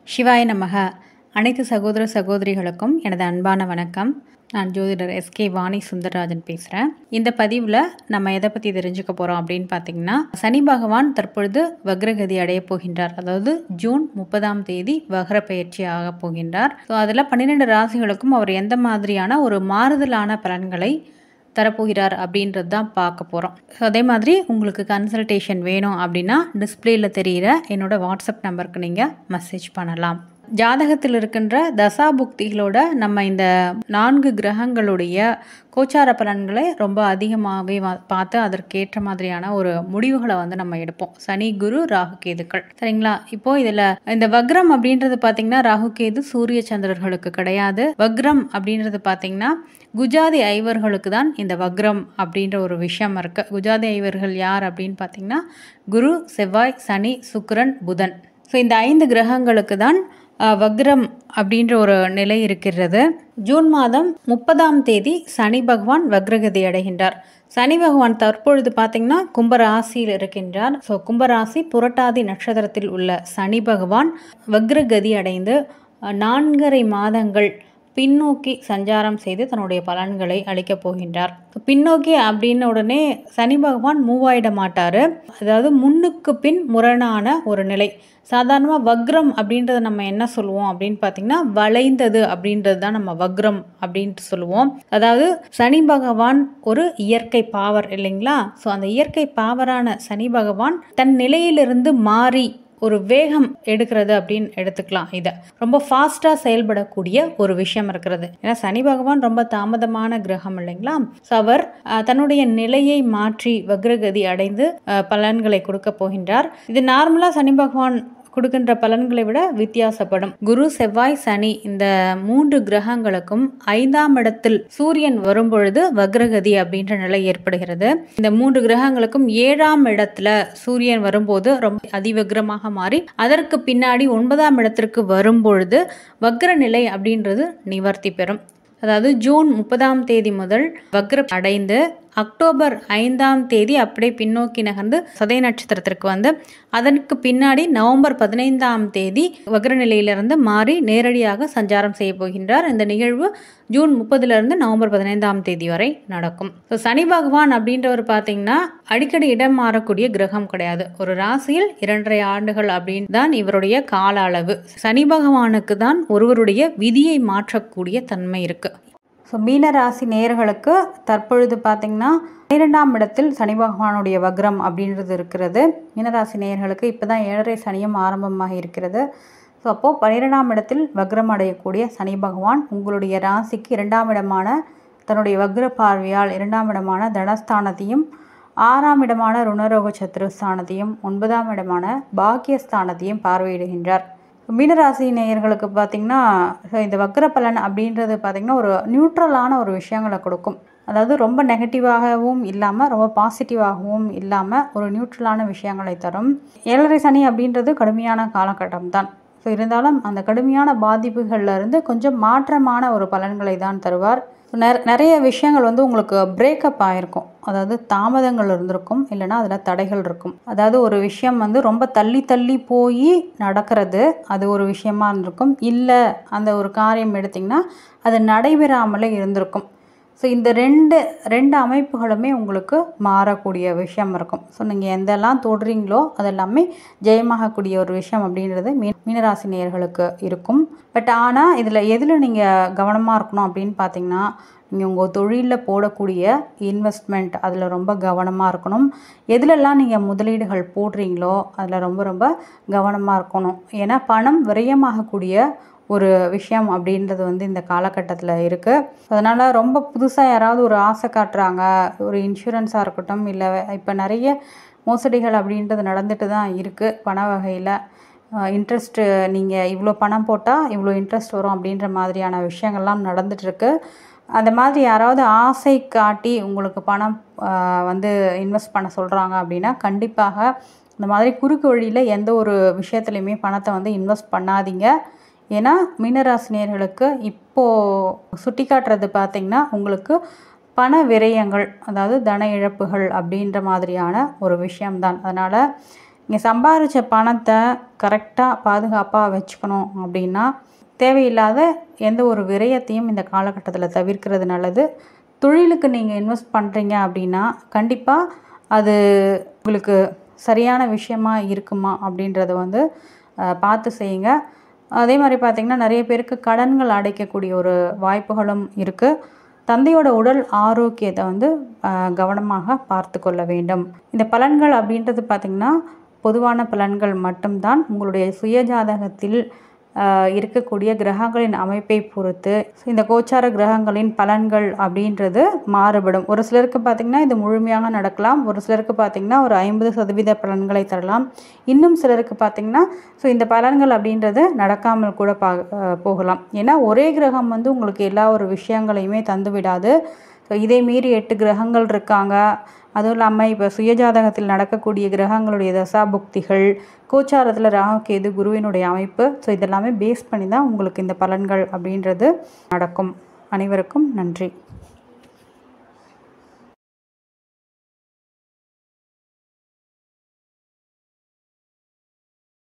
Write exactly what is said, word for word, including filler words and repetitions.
சிவாய நமக. அனைத்து சகோதர சகோதரிகளுக்கும் எனது அன்பான வணக்கம். நான் ஜோதிடர் எஸ்கே வாணி சுந்தரராஜன் பேசுகிறேன். இந்த பதிவில் நம்ம எதை பற்றி தெரிஞ்சுக்க போகிறோம் அப்படின்னு பார்த்தீங்கன்னா, சனி பகவான் தற்பொழுது வக்ரகதி அடைய போகின்றார். அதாவது ஜூன் முப்பதாம் தேதி வக்ர பயிற்சி ஆக போகின்றார். ஸோ அதில் பன்னிரெண்டு ராசிகளுக்கும் அவர் எந்த மாதிரியான ஒரு மாறுதலான பலன்களை தரப்போகிறார் அப்படின்றது தான் பார்க்க போகிறோம். ஸோ அதே மாதிரி உங்களுக்கு கன்சல்டேஷன் வேணும் அப்படின்னா டிஸ்பிளேயில் தெரிகிற என்னோட வாட்ஸ்அப் நம்பருக்கு நீங்கள் மெசேஜ் பண்ணலாம். ஜாதகத்தில் இருக்கின்ற தசா புக்திகளோட நம்ம இந்த நான்கு கிரகங்களுடைய கோச்சார பலன்களை ரொம்ப அதிகமாகவே பார்த்து அதற்கேற்ற மாதிரியான ஒரு முடிவுகளை வந்து நம்ம எடுப்போம். சனி, குரு, ராகு, கேதுக்கள், சரிங்களா? இப்போ இதில் இந்த வக்ரம் அப்படின்றது பார்த்தீங்கன்னா ராகு கேது சூரிய சந்திரர்களுக்கு கிடையாது. வக்ரம் அப்படின்றது பார்த்தீங்கன்னா குஜாதி ஐவர்களுக்கு தான் இந்த வக்ரம் அப்படின்ற ஒரு விஷயம் இருக்குது. குஜாதி ஐவர்கள் யார் அப்படின்னு பார்த்தீங்கன்னா குரு, செவ்வாய், சனி, சுக்கிரன், புதன். ஸோ இந்த ஐந்து கிரகங்களுக்கு தான் வக்ரம் அப்படின்ற ஒரு நிலை இருக்கிறது. ஜூன் மாதம் முப்பதாம் தேதி சனி பகவான் வக்ரகதி அடைகின்றார். சனி பகவான் தற்பொழுது பார்த்தீங்கன்னா கும்பராசியில் இருக்கின்றார். ஸோ கும்பராசி புரட்டாதி நட்சத்திரத்தில் உள்ள சனி பகவான் வக்ரகதி அடைந்து நான்கரை மாதங்கள் பின்னோக்கி சஞ்சாரம் செய்து தன்னுடைய பலன்களை அளிக்கப் போகின்றார். பின்னோக்கி அப்படின்னு உடனே சனி பகவான் மூவாயிட மாட்டார். அதாவது முன்னுக்கு பின் முரணான ஒரு நிலை. சாதாரணமாக வக்ரம் அப்படின்றத நம்ம என்ன சொல்லுவோம் அப்படின்னு பார்த்தீங்கன்னா வளைந்தது அப்படின்றது தான் நம்ம வக்ரம் அப்படின்ட்டு சொல்லுவோம். அதாவது சனி பகவான் ஒரு இயற்கை பாவர் இல்லைங்களா? ஸோ அந்த இயற்கை பாவரான சனி பகவான் தன் நிலையிலிருந்து மாறி ஒரு வேகம் எடுக்கிறது அப்படின்னு எடுத்துக்கலாம். இதை ரொம்ப ஃபாஸ்ட்டாக செயல்படக்கூடிய ஒரு விஷயம் இருக்கிறது. ஏன்னா சனி பகவான் ரொம்ப தாமதமான கிரகம் இல்லைங்களா? ஸோ அவர் தன்னுடைய நிலையை மாற்றி வக்ரகதி அடைந்து பலன்களை கொடுக்க போகின்றார். இது நார்மலாக சனி பகவான் கொடுக்கின்ற பலன்களை விட வித்தியாசப்படும். குரு, செவ்வாய், சனி இந்த மூன்று கிரகங்களுக்கும் ஐந்தாம் இடத்தில் சூரியன் வரும்பொழுது வக்ரகதி அப்படின்ற நிலை ஏற்படுகிறது. இந்த மூன்று கிரகங்களுக்கும் ஏழாம் இடத்துல சூரியன் வரும்போது ரொம்ப அதிவக்ரமாக மாறி அதற்கு பின்னாடி ஒன்பதாம் இடத்திற்கு வரும்பொழுது வக்ர நிலை அப்படின்றது நிவர்த்தி பெறும். அதாவது ஜூன் முப்பதாம் தேதி முதல் வக்ர அடைந்து அக்டோபர் ஐந்தாம் தேதி அப்படியே பின்னோக்கி நகர்ந்து சதய நட்சத்திரத்திற்கு வந்து அதற்கு பின்னாடி நவம்பர் பதினைந்தாம் தேதி வக்ர நிலையிலிருந்து மாறி நேரடியாக சஞ்சாரம் செய்ய போகின்றார். இந்த நிகழ்வு ஜூன் முப்பதுலேருந்து நவம்பர் பதினைந்தாம் தேதி வரை நடக்கும். ஸோ சனி பகவான் அப்படின்றவர் பார்த்தீங்கன்னா அடிக்கடி இடம் மாறக்கூடிய கிரகம் கிடையாது. ஒரு ராசியில் இரண்டரை ஆண்டுகள் அப்படின்னு தான் இவருடைய கால அளவு. சனி பகவானுக்கு தான் ஒருவருடைய விதியை மாற்றக்கூடிய தன்மை இருக்கு. ஸோ மீனராசி நேயர்களுக்கு தற்பொழுது பார்த்தீங்கன்னா பன்னிரெண்டாம் இடத்தில் சனி பகவானுடைய வக்ரம் அப்படின்றது இருக்கிறது. மீனராசி நேயர்களுக்கு இப்போ தான் ஏழரை சனியும் ஆரம்பமாக இருக்கிறது. ஸோ அப்போது பன்னிரெண்டாம் இடத்தில் வக்ரம் அடையக்கூடிய சனி பகவான் உங்களுடைய ராசிக்கு இரண்டாம் இடமான தன்னுடைய வக்ர பார்வையால் இரண்டாம் இடமான தனஸ்தானத்தையும் ஆறாம் இடமான ருணரோக சத்ருஸ்தானத்தையும் ஒன்பதாம் இடமான பாக்கியஸ்தானத்தையும் பார்வையிடுகின்றார். மீனராசி நேயர்களுக்கு பார்த்திங்கன்னா இந்த வக்ர பலன் அப்படின்றது பார்த்திங்கன்னா ஒரு நியூட்ரலான ஒரு விஷயங்களை கொடுக்கும். அதாவது ரொம்ப நெகட்டிவாகவும் இல்லாமல் ரொம்ப பாசிட்டிவாகவும் இல்லாமல் ஒரு நியூட்ரலான விஷயங்களை தரும். ஏழரை சனி அப்படின்றது கடுமையான காலகட்டம் தான். ஸோ இருந்தாலும் அந்த கடுமையான பாதிப்புகள்லேருந்து கொஞ்சம் மாற்றமான ஒரு பலன்களை தான் தருவார். நிறைய விஷயங்கள் வந்து உங்களுக்கு பிரேக்கப் ஆகிருக்கும். அதாவது தாமதங்கள் இருந்திருக்கும், இல்லைனா அதில் தடைகள் இருக்கும். அதாவது ஒரு விஷயம் வந்து ரொம்ப தள்ளி தள்ளி போய் நடக்கிறது, அது ஒரு விஷயமா இருந்திருக்கும். இல்லை அந்த ஒரு காரியம் எடுத்திங்கன்னா அது நடைபெறாமலே இருந்திருக்கும். ஸோ இந்த ரெண்டு ரெண்டு அமைப்புகளுமே உங்களுக்கு மாறக்கூடிய விஷயம் இருக்கும். ஸோ நீங்கள் எந்தெல்லாம் தொடுறீங்களோ அதெல்லாமே ஜெயமாகக்கூடிய ஒரு விஷயம் அப்படின்றது மீ மீனராசி நேயர்களுக்கு இருக்கும். பட் ஆனால் இதில் எதில் நீங்கள் கவனமாக இருக்கணும் அப்படின்னு பார்த்தீங்கன்னா, நீங்கள் உங்கள் தொழிலில் போடக்கூடிய இன்வெஸ்ட்மெண்ட் அதில் ரொம்ப கவனமாக இருக்கணும். எதுலெல்லாம் நீங்கள் முதலீடுகள் போடுறீங்களோ அதில் ரொம்ப ரொம்ப கவனமாக இருக்கணும். ஏன்னா பணம் விரயமாகக்கூடிய ஒரு விஷயம் அப்படின்றது வந்து இந்த காலகட்டத்தில் இருக்குது. அதனால் ரொம்ப புதுசாக யாராவது ஒரு ஆசை காட்டுறாங்க, ஒரு இன்சூரன்ஸாக இருக்கட்டும், இல்லை இப்போ நிறைய மோசடிகள் அப்படின்றது நடந்துட்டு தான் இருக்குது. பண வகையில் இன்ட்ரெஸ்ட்டு நீங்கள் இவ்வளோ பணம் போட்டால் இவ்வளோ இன்ட்ரெஸ்ட் வரும் அப்படின்ற மாதிரியான விஷயங்கள்லாம் நடந்துகிட்ருக்கு. அந்த மாதிரி யாராவது ஆசை காட்டி உங்களுக்கு பணம் வந்து இன்வெஸ்ட் பண்ண சொல்கிறாங்க அப்படின்னா கண்டிப்பாக இந்த மாதிரி குறுக்கு வழியில் எந்த ஒரு விஷயத்துலையுமே பணத்தை வந்து இன்வெஸ்ட் பண்ணாதீங்க. ஏன்னா மீனராசினியர்களுக்கு இப்போது சுட்டி காட்டுறது பார்த்திங்கன்னா உங்களுக்கு பண விரயங்கள், அதாவது தன இழப்புகள் அப்படின்ற மாதிரியான ஒரு விஷயம்தான். அதனால் நீங்கள் சம்பாதிச்ச பணத்தை கரெக்டாக பாதுகாப்பாக வச்சுக்கணும் அப்படின்னா தேவையில்லாத எந்த ஒரு விரயத்தையும் இந்த காலகட்டத்தில் தவிர்க்கிறது நல்லது. தொழிலுக்கு நீங்கள் இன்வெஸ்ட் பண்ணுறீங்க அப்படின்னா கண்டிப்பாக அது உங்களுக்கு சரியான விஷயமா இருக்குமா அப்படின்றத வந்து பார்த்து செய்யுங்க. அதே மாதிரி பார்த்திங்கன்னா நிறைய பேருக்கு கடன்கள் அடைக்கக்கூடிய ஒரு வாய்ப்புகளும் இருக்குது. தந்தையோட உடல் ஆரோக்கியத்தை வந்து கவனமாக பார்த்து கொள்ள வேண்டும். இந்த பலன்கள் அப்படின்றது பார்த்திங்கன்னா பொதுவான பலன்கள் மட்டும்தான். உங்களுடைய சுயஜாதகத்தில் இருக்கக்கூடிய கிரகங்களின் அமைப்பை பொறுத்து இந்த கோச்சார கிரகங்களின் பலன்கள் அப்படின்றது மாறுபடும். ஒரு சிலருக்கு பார்த்திங்கன்னா இது முழுமையாக நடக்கலாம், ஒரு சிலருக்கு பார்த்திங்கன்னா ஒரு ஐம்பது சதவீத பலன்களை தரலாம், இன்னும் சிலருக்கு பார்த்திங்கன்னா ஸோ இந்த பலன்கள் அப்படின்றது நடக்காமல் கூட பா போகலாம். ஏன்னா ஒரே கிரகம் வந்து உங்களுக்கு எல்லா ஒரு விஷயங்களையுமே தந்து விடாது. ஸோ இதை மீறி எட்டு கிரகங்கள் இருக்காங்க. அதுவும் இல்லாமல் இப்போ சுயஜாதகத்தில் நடக்கக்கூடிய கிரகங்களுடைய தசாபுக்திகள், கோச்சாரத்தில் ராகு கேது குருவினுடைய அமைப்பு, ஸோ இதெல்லாமே பேஸ் பண்ணி தான் உங்களுக்கு இந்த பலன்கள் அப்படின்றது நடக்கும். அனைவருக்கும் நன்றி.